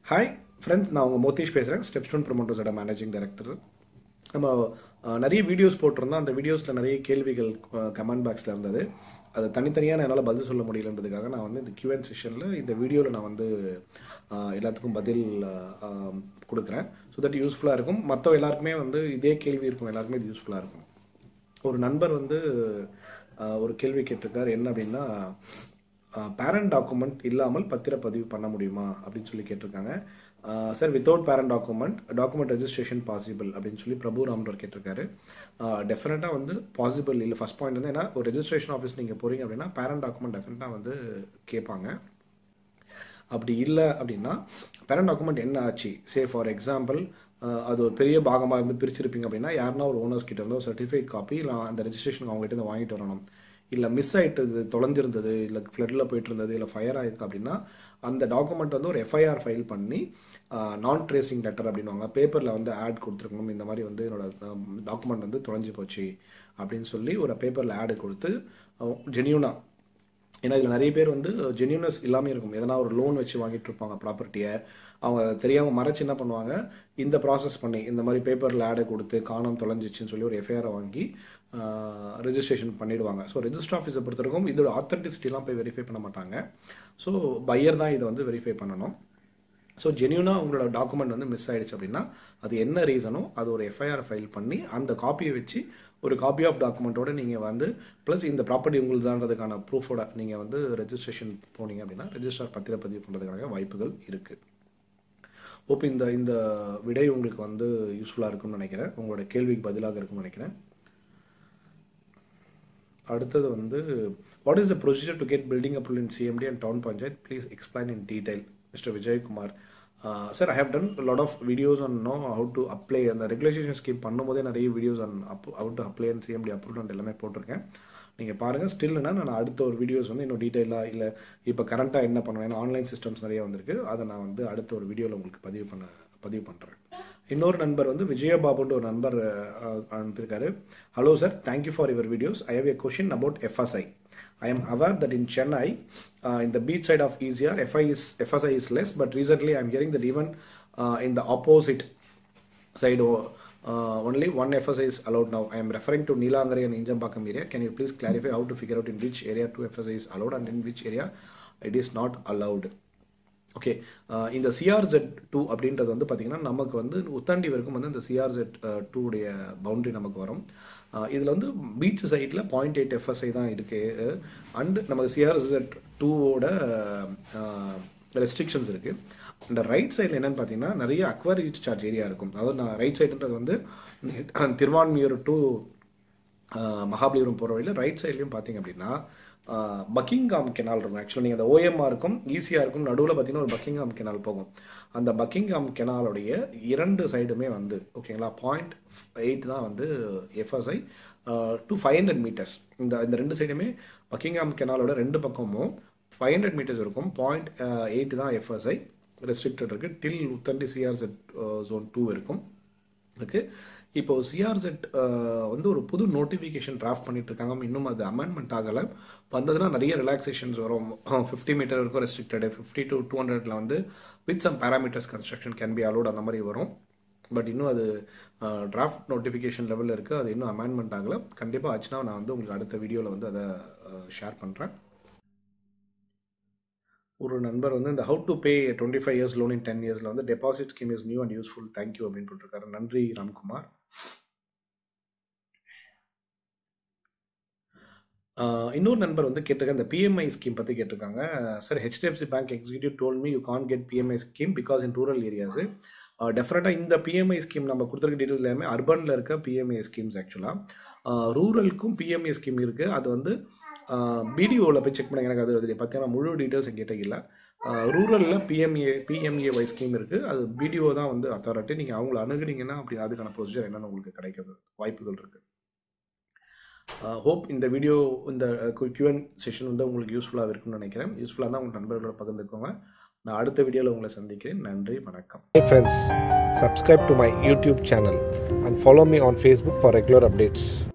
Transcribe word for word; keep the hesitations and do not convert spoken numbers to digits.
Hi friends, நான் உங்கள் மோதீஷ் பேசுகிறேன். ஸ்டெப்ஸ்டோன் ப்ரொமோட்டர்ஸோட மேனேஜிங் டைரக்டர். நம்ம நிறைய வீடியோஸ் போட்டிருந்தோம். அந்த வீடியோஸில் நிறைய கேள்விகள் கமெண்ட் பாக்ஸில் இருந்தது. அது தனித்தனியாக என்னால் பதில் சொல்ல முடியலன்றதுக்காக நான் வந்து இந்த கியூஎன் செஷனில் இந்த வீடியோவில் நான் வந்து எல்லாத்துக்கும் பதில் கொடுக்குறேன். ஸோ தட் யூஸ்ஃபுல்லாக இருக்கும். மற்ற எல்லாருக்குமே வந்து இதே கேள்வி இருக்கும், எல்லாருக்குமே இது யூஸ்ஃபுல்லாக இருக்கும். ஒரு நண்பர் வந்து ஒரு கேள்வி கேட்டிருக்கார். என்ன அப்படின்னா, பேரண்ட் டாக்குமெண்ட் இல்லாமல் பத்திரப்பதிவு பண்ண முடியுமா அப்படின்னு சொல்லி கேட்டிருக்காங்க. Sir, without parent document document registration possible அப்படின்னு சொல்லி பிரபு ராம்டர் கேட்டிருக்காரு. டெஃபினட்டாக வந்து பாசிபிள் இல்லை. ஃபஸ்ட் பாயிண்ட் வந்து, ஏன்னா ஒரு ரெஜிஸ்ட்ரேஷன் ஆஃபீஸ் நீங்கள் போகிறீங்க அப்படின்னா பேரண்ட் டாக்குமெண்ட் டெஃபினட்டாக வந்து கேட்பாங்க. அப்படி இல்லை அப்படின்னா பேரண்ட் டாக்குமெண்ட் என்ன ஆச்சு, சே ஃபார் எக்ஸாம்பிள் அது ஒரு பெரிய பாகமாக இருந்து பிரிச்சிருப்பீங்க அப்படின்னா யாருன்னா ஒரு ஓனர்ஸ் கிட்ட இருந்தோ சர்டிஃபிகேட் காப்பி இல்லை அந்த ரெஜிஸ்ட்ரேஷன் அவங்ககிட்ட இருந்து வாங்கிட்டு வரணும். இல்லை மிஸ் ஆகிட்டு தொலைஞ்சிருந்தது, இல்லை ஃப்ளட்டில் போயிட்டு இருந்தது, இல்லை ஃபயர் ஆகிருக்கு அப்படின்னா அந்த டாக்குமெண்ட் வந்து ஒரு எஃப்ஐஆர் ஃபைல் பண்ணி நான் ட்ரேசிங் லெட்டர் அப்படின்வாங்க, பேப்பரில் வந்து ஆட் கொடுத்துருக்கணும். இந்த மாதிரி வந்து என்னோட டாக்குமெண்ட் வந்து தொலைஞ்சி போச்சு அப்படின்னு சொல்லி ஒரு பேப்பரில் ஆடு கொடுத்து ஜென்யூனாக, ஏன்னா இதில் நிறைய பேர் வந்து ஜென்யூனஸ் இல்லாமல் இருக்கும். எதனா ஒரு லோன் வச்சு வாங்கிட்டு இருப்பாங்க ப்ராப்பர்ட்டியை, அவங்க தெரியாமல் மறைச்சு என்ன பண்ணுவாங்க, இந்த ப்ராசஸ் பண்ணி இந்த மாதிரி பேப்பரில் ஆடை கொடுத்து காணாமல் தொலைஞ்சிச்சின்னு சொல்லி ஒரு எஃப்ஐஆரை வாங்கி ரெஜிஸ்ட்ரேஷன் பண்ணிவிடுவாங்க. ஸோ ரெஜிஸ்டர் ஆஃபீஸை பொறுத்தவரைக்கும் இதோட ஆத்தென்டிசிட்டிலாம் போய் வெரிஃபை பண்ண மாட்டாங்க. ஸோ பையர் தான் இதை வந்து வெரிஃபை பண்ணணும். ஸோ ஜென்யூனாக உங்களோட டாக்குமெண்ட் வந்து மிஸ் ஆகிடுச்சு அப்படின்னா அது என்ன ரீசனோ அது ஒரு எஃப்ஐஆர் ஃபைல் பண்ணி அந்த காப்பியை வச்சு ஒரு காப்பி ஆஃப் டாக்குமெண்ட்டோட நீங்கள் வந்து ப்ளஸ் இந்த ப்ராப்பர்ட்டி உங்களுக்கு தான்றதுக்கான ப்ரூஃபோட நீங்கள் வந்து ரெஜிஸ்ட்ரேஷன் போனீங்க அப்படின்னா ரெஜிஸ்டர் பத்திரப்பதிவு பண்ணுறதுக்கான வாய்ப்புகள் இருக்குது. ஓப்போ இந்த இந்த விடை உங்களுக்கு வந்து யூஸ்ஃபுல்லாக இருக்கும்னு நினைக்கிறேன். உங்களோட கேள்விக்கு பதிலாக இருக்கும்னு நினைக்கிறேன். அடுத்தது வந்து, what is the procedure to get building approval in CMDA and town panchayat, please explain in detail, mister Vijay Kumar. Sir, I have done lot of videos on know how to apply. அந்த ரெகுலேஷன் ஸ்கீம் பண்ணும்போதே நிறைய videos on up how to apply and CMDA approval and எல்லாமே போட்டிருக்கேன். நீங்கள் பாருங்கள். ஸ்டில்னா நான் அடுத்த ஒரு வீடியோஸ் வந்து இன்னும் டீட்டெயிலாக, இல்லை இப்போ கரண்ட்டாக என்ன பண்ணுவேன், ஏன்னா ஆன்லைன் சிஸ்டம்ஸ் நிறைய வந்திருக்கு, அதை நான் வந்து அடுத்த ஒரு வீடியோவில் உங்களுக்கு பதிவு பண்ண பதிவு பண்ணுறேன். இன்னொரு நண்பர் வந்து விஜயபாபுன்ற ஒரு நண்பர் அனுப்பியிருக்காரு. Hello sir, thank you for your videos. I have a question about FSI. I am aware that in Chennai, uh, in the beach side of E C R, F I is, F S I is less, but recently I am hearing that even uh, in the opposite side, uh, only one F S I is allowed now. I am referring to Neelangari and Injampakam area. Can you please clarify how to figure out in which area two F S I is allowed and in which area it is not allowed? Okay, இந்த CRZ two அப்படின்றது வந்து பார்த்திங்கன்னா நமக்கு வந்து உத்தாண்டி வரைக்கும் வந்து இந்த CRZ two உடைய பவுண்ட்ரி நமக்கு வரும். இதில் வந்து பீச் சைடில் பாயிண்ட் எயிட் எஃப்எஸ்ஐ தான் இருக்குது. அண்டு நமக்கு சிஆர்ஜெட் டூவோட ரெஸ்ட்ரிக்ஷன்ஸ் இருக்குது. இந்த ரைட் சைடில் என்னென்னு பார்த்தீங்கன்னா நிறைய அக்வாரி சார்ஜ் ஏரியா இருக்கும். அதாவது நான் ரைட் சைடுன்றது வந்து திருவான்மியூர் டு மகாபலிபுரம் போகிற வழியில் ரைட் சைட்லையும் பார்த்தீங்க அப்படின்னா பக்கிங்காம் கெனால் இருக்கும். ஆக்சுவலாக நீங்கள் அந்த ஓஎம்ஆருக்கும் ஈசிஆருக்கும் நடுவில் பார்த்தீங்கன்னா ஒரு பக்கிங்காம் கெனால் போகும். அந்த பக்கிங்காம் கெனாலுடைய இரண்டு சைடுமே வந்து ஓகேங்களா பாயிண்ட் எயிட் தான் வந்து FSI to five hundred metres. இந்த இந்த ரெண்டு சைடுமே பக்கிங்காம் கெனாலோட ரெண்டு பக்கமும் ஃபைவ் ஹண்ட்ரட் மீட்டர்ஸ் இருக்கும். பாயிண்ட் எயிட் தான் எஃப்எஸ்ஐ ரெஸ்ட்ரிக்டட் இருக்குது. Till Uthandi CRZ zone two இருக்கும் இருக்குது. இப்போது சிஆர்செட் வந்து ஒரு புது நோட்டிஃபிகேஷன் டிராஃப்ட் பண்ணிட்டு இருக்காங்க. இன்னும் அது அமெண்ட்மெண்ட் ஆகலை. வந்ததுன்னா நிறைய ரிலாக்ஸேஷன்ஸ் வரும். ஃபிஃப்டி மீட்டர் இருக்கும் ரெஸ்ட்ரிக்டடு, ஃபிஃப்டி டு டூ ஹண்ட்ரட்ல வந்து with some parameters construction can be allowed, அந்த மாதிரி வரும். பட் இன்னும் அது டிராஃப்ட் நோட்டிஃபிகேஷன் லெவலில் இருக்குது. அது இன்னும் அமெண்ட்மெண்ட் ஆகலை. கண்டிப்பாக ஆச்சுன்னா நான் வந்து உங்களுக்கு அடுத்த வீடியோவில் வந்து அதை ஷேர் பண்ணுறேன். ஒரு நண்பர் வந்து இந்த how to pay twenty five years loan in ten இயர்ஸில் வந்து deposit scheme is new and useful, thank you அப்படின்னு போட்டிருக்காரு. நன்றி ராம்குமார். இன்னொரு நண்பர் வந்து கேட்டிருக்காங்க, இந்த பிஎம்ஐ ஸ்கீம் பற்றி கேட்டிருக்காங்க. Sir, HDFC bank executive told me you can get PMAY scheme because in rural areas. டெஃபினட்டாக இந்த பிஎம்ஐ ஸ்கீம் நம்ம கொடுத்துருக்க டீட்டெயில் எல்லாமே அர்பனில் இருக்க பிஎம்ஐ ஸ்கீம்ஸ். ஆக்சுவலாக ரூரலுக்கும் பிஎம்ஐ ஸ்கீம் இருக்குது. அது வந்து பிடிஓவில் போய் செக் பண்ணி எனக்கு அது அது பார்த்தீங்கன்னா முழு டீட்டெயில்ஸ் எங்கிட்ட இல்லை. ரூரலில் பிஎம்ஏ பிஎம்ஏஒய் ஸ்கீம் இருக்குது. அது பிடிஓ தான் வந்து அத்தாரிட்டி. நீங்கள் அவங்கள அணுகுனீங்கன்னா அப்படி அதுக்கான ப்ரொசீஜர் என்னென்னு உங்களுக்கு கிடைக்கிறது வாய்ப்புகள் இருக்குது. ஹோப் இந்த வீடியோ இந்த கியூஎன் செஷன் வந்து உங்களுக்கு யூஸ்ஃபுல்லாக இருக்குன்னு நினைக்கிறேன். யூஸ்ஃபுல்லாக தான் உங்கள் நண்பர்களோட பகிர்ந்துக்கோங்க. நான் அடுத்த வீடியோவில் உங்களை சந்திக்கிறேன். நன்றி, வணக்கம். Hey friends, subscribe to my YouTube channel and follow me on Facebook for regular updates.